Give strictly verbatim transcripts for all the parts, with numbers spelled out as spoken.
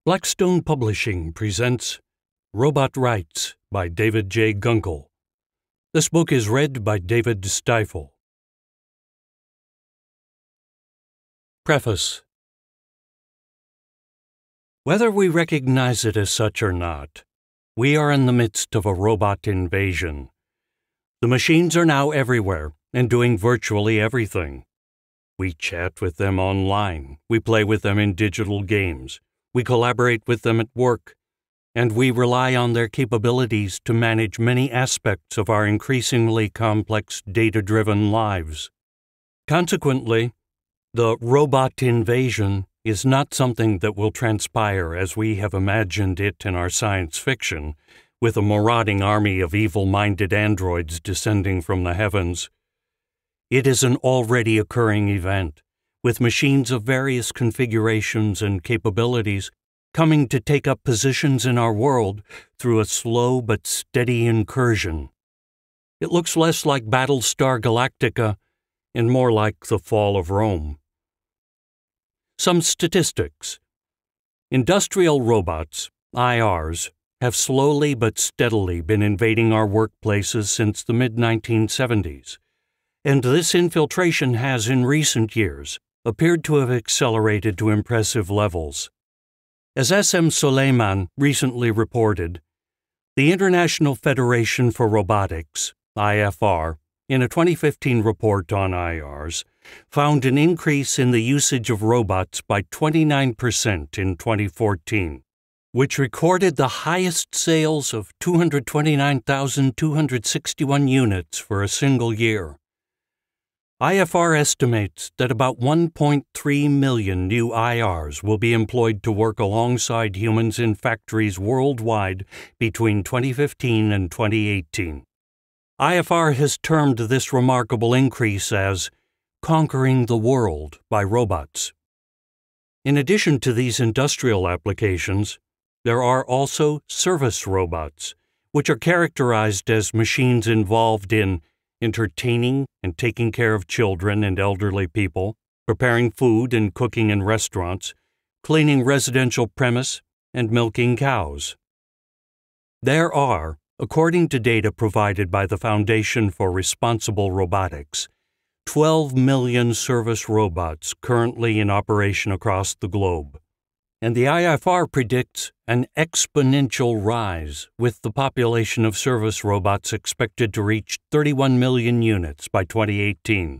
Blackstone Publishing presents Robot Rights by David J. Gunkel. This book is read by David Stifel. Preface. Whether we recognize it as such or not, we are in the midst of a robot invasion. The machines are now everywhere and doing virtually everything. We chat with them online, we play with them in digital games, we collaborate with them at work, and we rely on their capabilities to manage many aspects of our increasingly complex data-driven lives. Consequently, the robot invasion is not something that will transpire as we have imagined it in our science fiction, with a marauding army of evil-minded androids descending from the heavens. It is an already occurring event, with machines of various configurations and capabilities coming to take up positions in our world through a slow but steady incursion. It looks less like Battlestar Galactica and more like the fall of Rome. Some statistics. Industrial robots, I Rs, have slowly but steadily been invading our workplaces since the mid nineteen seventies, and this infiltration has, in recent years, appeared to have accelerated to impressive levels. As S M Soleiman recently reported, the International Federation for Robotics, I F R, in a twenty fifteen report on I Rs, found an increase in the usage of robots by twenty-nine percent in twenty fourteen, which recorded the highest sales of two hundred twenty-nine thousand two hundred sixty-one units for a single year. I F R estimates that about one point three million new I Rs will be employed to work alongside humans in factories worldwide between twenty fifteen and twenty eighteen. I F R has termed this remarkable increase as conquering the world by robots. In addition to these industrial applications, there are also service robots, which are characterized as machines involved in entertaining and taking care of children and elderly people, preparing food and cooking in restaurants, cleaning residential premise, and milking cows. There are, according to data provided by the Foundation for Responsible Robotics, twelve million service robots currently in operation across the globe, and the I F R predicts an exponential rise, with the population of service robots expected to reach thirty-one million units by twenty eighteen.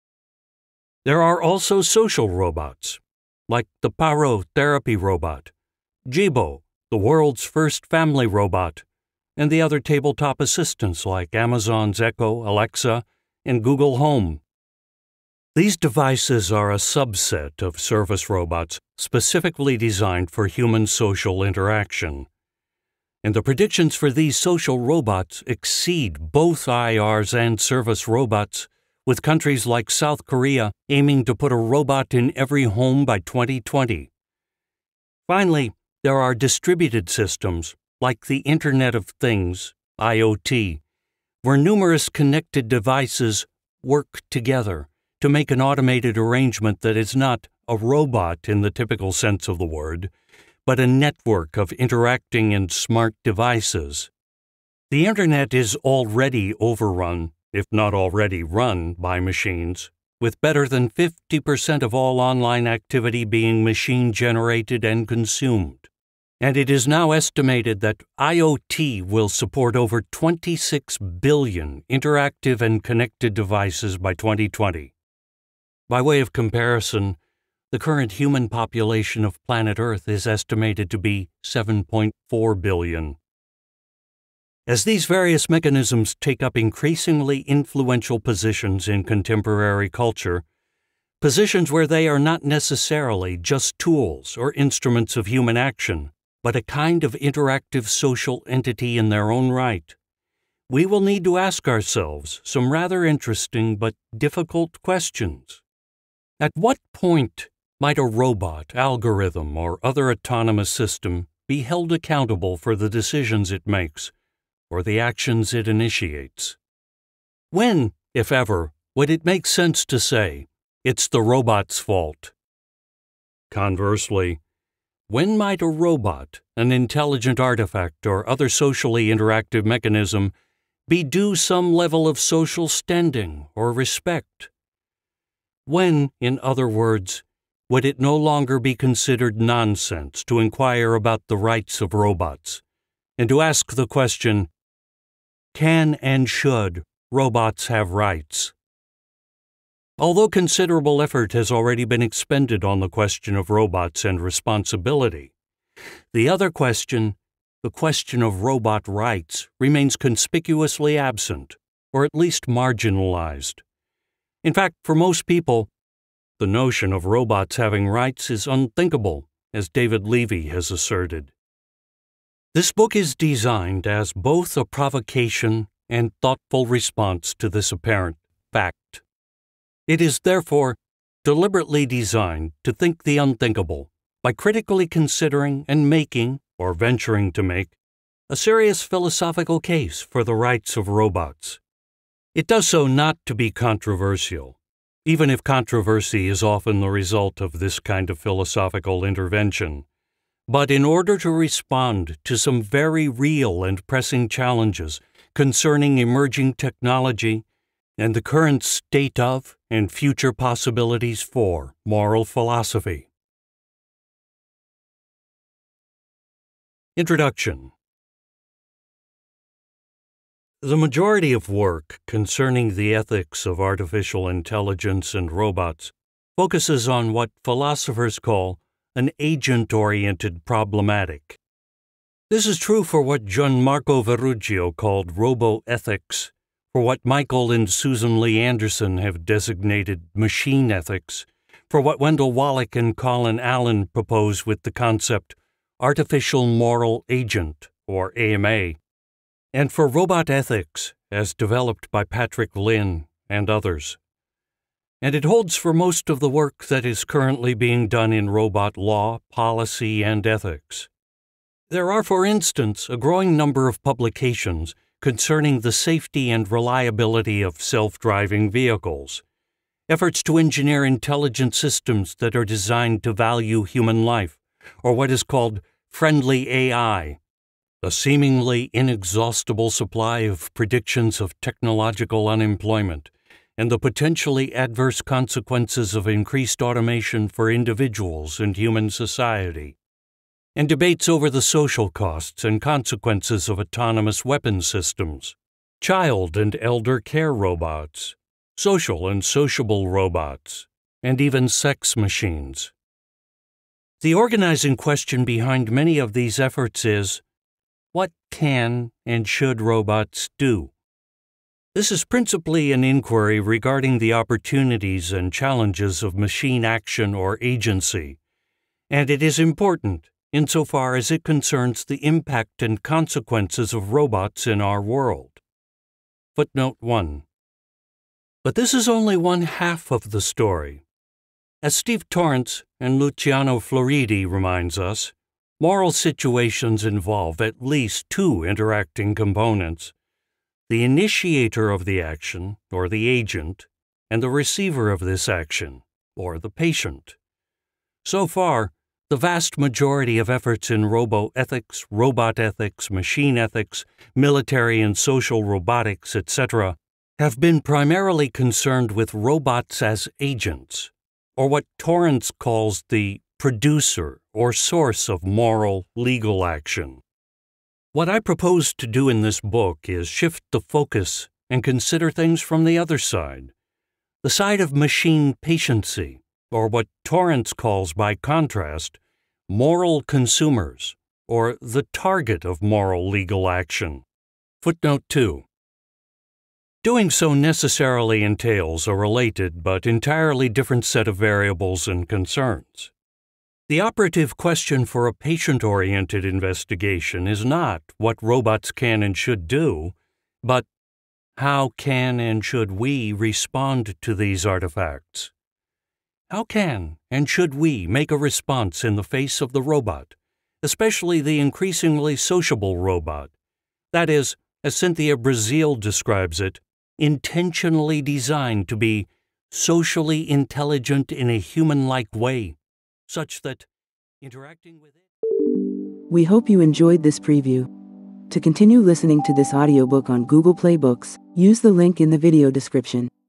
There are also social robots, like the Paro therapy robot, Jibo, the world's first family robot, and the other tabletop assistants like Amazon's Echo, Alexa, and Google Home. These devices are a subset of service robots specifically designed for human social interaction. And the predictions for these social robots exceed both I Rs and service robots, with countries like South Korea aiming to put a robot in every home by twenty twenty. Finally, there are distributed systems, like the Internet of Things, I O T, where numerous connected devices work together to make an automated arrangement that is not a robot in the typical sense of the word, but a network of interacting and smart devices. The Internet is already overrun, if not already run, by machines, with better than fifty percent of all online activity being machine-generated and consumed. And it is now estimated that I O T will support over twenty-six billion interactive and connected devices by twenty twenty. By way of comparison, the current human population of planet Earth is estimated to be seven point four billion. As these various mechanisms take up increasingly influential positions in contemporary culture, positions where they are not necessarily just tools or instruments of human action, but a kind of interactive social entity in their own right, we will need to ask ourselves some rather interesting but difficult questions. At what point might a robot, algorithm, or other autonomous system be held accountable for the decisions it makes or the actions it initiates? When, if ever, would it make sense to say, it's the robot's fault? Conversely, When might a robot, an intelligent artifact, or other socially interactive mechanism be due some level of social standing or respect? When, in other words, would it no longer be considered nonsense to inquire about the rights of robots, and to ask the question, can and should robots have rights? Although considerable effort has already been expended on the question of robots and responsibility, the other question, the question of robot rights, remains conspicuously absent, or at least marginalized. In fact, for most people, the notion of robots having rights is unthinkable, as David Levy has asserted. This book is designed as both a provocation and thoughtful response to this apparent fact. It is therefore deliberately designed to think the unthinkable by critically considering and making, or venturing to make, a serious philosophical case for the rights of robots. It does so not to be controversial, even if controversy is often the result of this kind of philosophical intervention, but in order to respond to some very real and pressing challenges concerning emerging technology and the current state of and future possibilities for moral philosophy. Introduction. The majority of work concerning the ethics of artificial intelligence and robots focuses on what philosophers call an agent-oriented problematic. This is true for what Gianmarco Verruggio called robo-ethics, for what Michael and Susan Lee Anderson have designated machine ethics, for what Wendell Wallach and Colin Allen propose with the concept artificial moral agent, or A M A, and for robot ethics as developed by Patrick Lynn and others. And it holds for most of the work that is currently being done in robot law, policy, and ethics. There are, for instance, a growing number of publications concerning the safety and reliability of self-driving vehicles, efforts to engineer intelligent systems that are designed to value human life, or what is called friendly A I, a seemingly inexhaustible supply of predictions of technological unemployment, and the potentially adverse consequences of increased automation for individuals and human society, and debates over the social costs and consequences of autonomous weapon systems, child and elder care robots, social and sociable robots, and even sex machines. The organizing question behind many of these efforts is, what can and should robots do? This is principally an inquiry regarding the opportunities and challenges of machine action or agency, and it is important insofar as it concerns the impact and consequences of robots in our world. Footnote one. But this is only one half of the story. As Steve Torrance and Luciano Floridi reminds us, moral situations involve at least two interacting components: the initiator of the action, or the agent, and the receiver of this action, or the patient. So far, the vast majority of efforts in robo-ethics, robot ethics, machine ethics, military and social robotics, et cetera, have been primarily concerned with robots as agents, or what Torrance calls the producer or source of moral, legal action. What I propose to do in this book is shift the focus and consider things from the other side, the side of machine patiency, or what Torrance calls by contrast, moral consumers, or the target of moral legal action. Footnote two. Doing so necessarily entails a related but entirely different set of variables and concerns. The operative question for a patient-oriented investigation is not what robots can and should do, but how can and should we respond to these artifacts? How can and should we make a response in the face of the robot, especially the increasingly sociable robot, that is, as Cynthia Breazeal describes it, intentionally designed to be socially intelligent in a human-like way, such that Interacting with it. We hope you enjoyed this preview. To continue listening to this audiobook on Google Play Books, use the link in the video description.